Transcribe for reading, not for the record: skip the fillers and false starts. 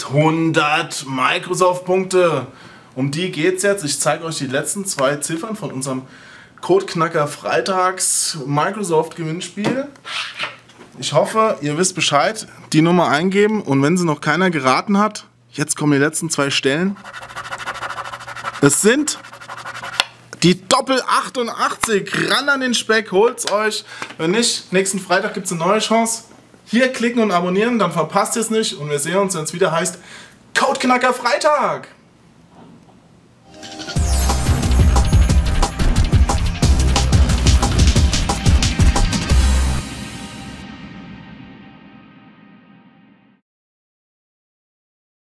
100 Microsoft-Punkte. Um die geht's jetzt. Ich zeige euch die letzten 2 Ziffern von unserem Codeknacker Freitags Microsoft Gewinnspiel. Ich hoffe, ihr wisst Bescheid. Die Nummer eingeben und wenn sie noch keiner geraten hat, jetzt kommen die letzten 2 Stellen. Es sind die Doppel 88. Ran an den Speck, holt's euch. Wenn nicht, nächsten Freitag gibt es eine neue Chance. Hier klicken und abonnieren, dann verpasst ihr es nicht. Und wir sehen uns, wenn es wieder heißt Codeknacker Freitag.